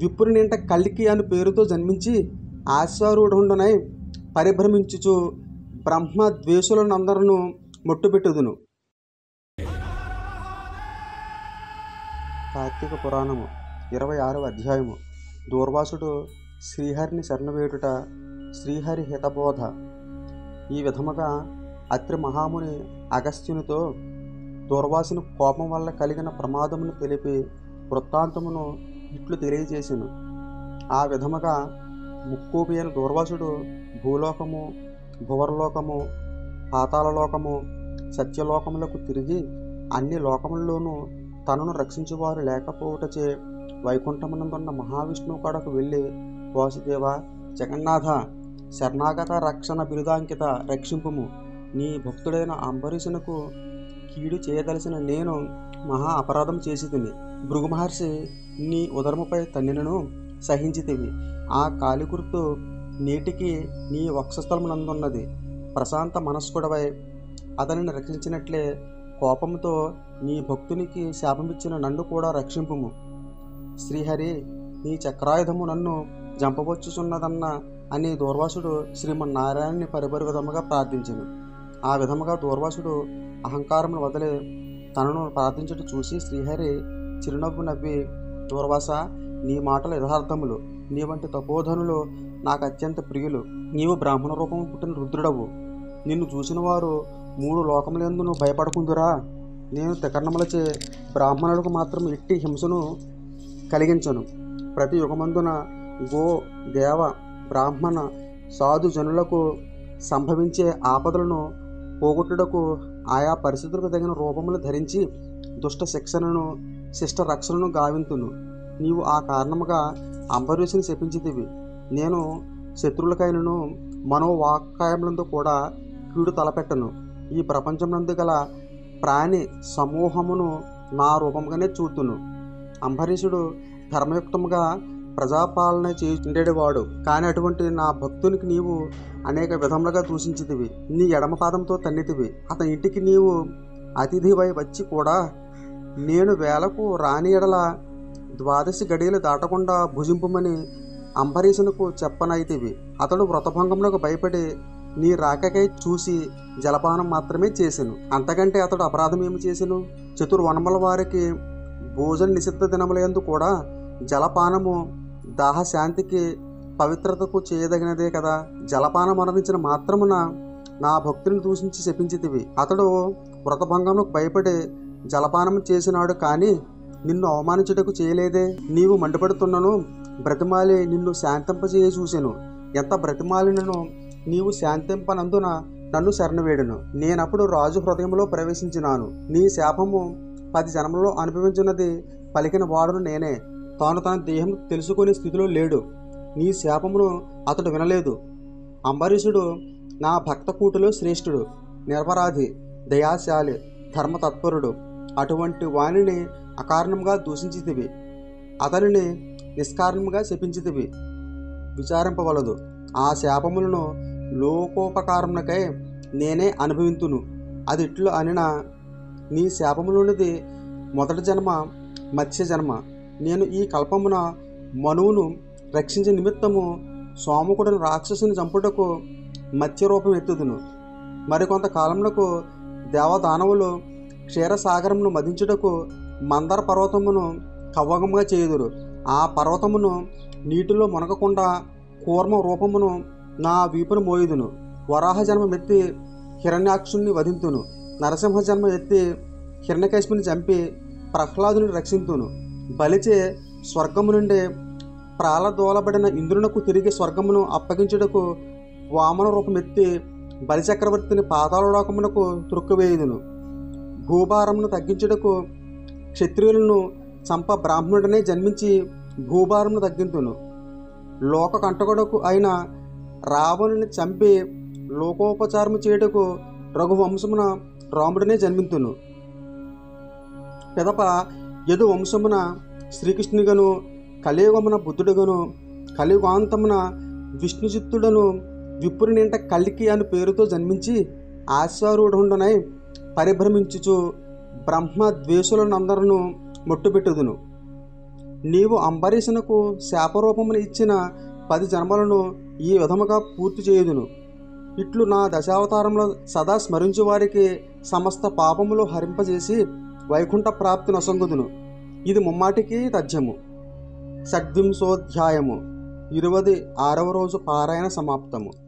విపుని నింట కల్కి అను పేరుతో జన్మించి ఆశ్వారూఢుండనై పరిభ్రమించుచు బ్రహ్మ ద్వేషులనందరను మొట్టుపెట్టుదును. కార్తీక పురాణము 26వ అధ్యాయము. దూర్వాసుడు శ్రీహరిని శరణవేడుట, శ్రీహరి హితబోధ. ఈ విధముగా అత్రి మహాముని అగస్త్యునితో దూర్వాసుని కోపం వల్ల కలిగిన ప్రమాదమును తెలిపి వృత్తాంతమును ఇట్లు తెలియజేసెను. ఆ విధముగా ముక్కోపి అయిన దూర్వాసుడు భూలోకము, భువర్లోకము, పాతాళలోకము, సత్యలోకములకు తిరిగి అన్ని లోకముల్లోనూ తనను రక్షించువారు లేకపోవటచే వైకుంఠమునందున్న మహావిష్ణువు కాడకు వెళ్ళి, వాసుదేవ, జగన్నాథ, శరణాగత రక్షణ బిరుదాంకిత, రక్షింపుము. నీ భక్తుడైన అంబరీషునకు కీడు చేయదలసిన నేను మహా అపరాధం చేసితిని. భృగు మహర్షి నీ ఉదరముపై తన్నినను సహించితివి. ఆ కాలిగుర్తు నేటికి నీ వక్షస్థలమునందున్నది. ప్రశాంత మనస్కుడవై అతనిని రక్షించినట్లే కోపంతో నీ భక్తునికి శాపమిచ్చిన నన్ను కూడా రక్షింపుము. శ్రీహరి, నీ చక్రాయుధము నన్ను జంపవచ్చుచున్నదన్న అని దూర్వాసుడు శ్రీమన్నారాయణుని పరిపరి విధముగా ప్రార్థించెను. ఆ విధముగా దూర్వాసుడు అహంకారమును వదిలి తనను ప్రార్థించుట చూసి శ్రీహరి చిరునవ్వు నవ్వి, దూర్వాస, నీ మాటలు యథార్థములు. నీ వంటి తపోధనులు నాకు అత్యంత ప్రియులు. నీవు బ్రాహ్మణ రూపము పుట్టిన రుద్రుడవు. నిన్ను చూసిన వారు 3 లోకములందును భయపడకుందురా. నేను త్రికర్ణములచే బ్రాహ్మణులకు మాత్రం ఎట్టి హింసను కలిగించను. ప్రతి యుగమందున గో, దేవ, బ్రాహ్మణ, సాధు జనులకు సంభవించే ఆపదలను పోగొట్టుటకు ఆయా పరిస్థితులకు తగిన రూపములు ధరించి దుష్ట శిక్షణను, శిష్ట రక్షణను గావింతును. నీవు ఆ కారణముగా అంబరీషుని శపించితివి. నేను శత్రువులకైనను మనోవాక్కాయములందు కూడా కీడు తలపెట్టను. ఈ ప్రపంచమునందు గల ప్రాణి సమూహమును నా రూపముగానే చూతును. అంబరీషుడు ధర్మయుక్తముగా ప్రజాపాలన చేయుండేవాడు. కానీ అటువంటి నా భక్తునికి నీవు అనేక విధములుగా దూషించితివి. నీ ఎడమ పాదంతో తన్నితివి. అతని ఇంటికి నీవు అతిథివై వచ్చి కూడా నేను వేలకు రాని ఎడల 12 గడియలు దాటకుండా భుజింపుమని అంబరీషునకు చెప్పనైతివి. అతడు వ్రతభంగములకు భయపడి నీ రాకకై చూసి జలపానం మాత్రమే చేసెను. అంతకంటే అతడు అపరాధం ఏమి చేసెను? చతుర్వనముల వారికి భోజన నిషిద్ధ దినములందు కూడా జలపానము దాహశాంతికి పవిత్రతకు చేయదగినదే కదా. జలపానం మరణించిన మాత్రమున నా భక్తుని దూషించి శపించితివి. అతడు వ్రతభంగములకు భయపడి జలపానం చేసినాడు, కానీ నిన్ను అవమానించుటకు చేయలేదే. నీవు మండిపడుతున్నను బ్రతిమాలి నిన్ను శాంతింపజేయ చూసెను. ఎంత బ్రతిమాలినను నీవు శాంతింపనందున నన్ను శరణవేడును. నేనప్పుడు రాజు హృదయంలో ప్రవేశించినాను. నీ శాపము 10 జన్మలలో అనుభవించున్నది పలికిన వాడును నేనే. తాను తన దేహం తెలుసుకునే స్థితిలో లేడు. నీ శాపమును అతడు వినలేదు. అంబరీషుడు నా భక్తకూటిలో శ్రేష్ఠుడు, నిరపరాధి, దయాశాలి, ధర్మతత్పరుడు. అటువంటి వాణిని అకారణంగా దూషించితివి. అతనిని నిష్కారణంగా శపించితివి. విచారింపవలదు. ఆ శాపములను లోకోపకారమునకై నేనే అనుభవింతును. అది ఇట్లు అనిన నీ శాపములోనిది మొదటి జన్మ మత్స్య జన్మ. నేను ఈ కల్పమున మనువును రక్షించే నిమిత్తము సోమకుడిని రాక్షసుని చంపుటకు మత్స్యరూపం ఎత్తుదును. మరికొంత కాలమునకు దేవదానవులు క్షీరసాగరమును మదించుటకు మందర పర్వతమును కవ్వగముగా చేయుదురు. ఆ పర్వతమును నీటిలో మునగకుండా కూర్మ రూపమును నా వీపును మోయుదును. వరాహ జన్మమెత్తి హిరణ్యాక్షుని వధింతును. నరసింహ జన్మ ఎత్తి హిరణ్యకశిపుని చంపి ప్రహ్లాదుని రక్షింతును. బలిచే స్వర్గము నుండి ప్రాలదోలబడిన ఇంద్రునకు తిరిగి స్వర్గమును అప్పగించుటకు వామన రూపమెత్తి బలిచక్రవర్తిని పాతాళలోకమునకు త్రుక్కువేయుదును. భూభారమును తగ్గించుటకు క్షత్రియులను చంప బ్రాహ్మణుడనే జన్మించి భూభారమును తగ్గింతును. లోక కంటకుడకు అయిన రావణుని చంపి లోకోపచారము చేయుటకు రఘువంశమున రాముడనే జన్మింతును. పిదప యదు వంశమున శ్రీకృష్ణునిగను, కలియుగమున బుద్ధుడుగను, కలియుగాంతమున విష్ణుచిత్తుడను విపుని నింట కల్కి అను పేరుతో జన్మించి ఆశ్వారూఢుండనై పరిభ్రమించుచు బ్రహ్మ ద్వేషులనందరను మొట్టుపెట్టుదును. నీవు అంబరీషునకు శాపరూపమును ఇచ్చిన 10 జన్మలను ఈ విధముగా పూర్తి చేయుదును. ఇట్లు నా దశావతారంలో సదా స్మరించు వారికి సమస్త పాపములు హరింపజేసి వైకుంఠ ప్రాప్తి నొసంగుదును. ఇది ముమ్మాటికి తథ్యము. షడ్వింశోధ్యాయము 26వ రోజు పారాయణ సమాప్తము.